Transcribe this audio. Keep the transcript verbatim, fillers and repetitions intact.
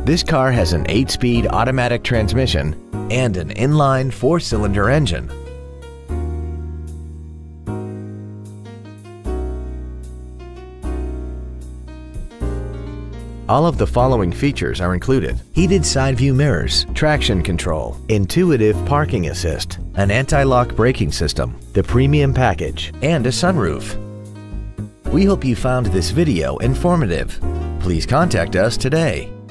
This car has an eight-speed automatic transmission and an inline four-cylinder engine. All of the following features are included: heated side view mirrors, traction control, intuitive parking assist, an anti-lock braking system, the premium package, and a sunroof. We hope you found this video informative. Please contact us today.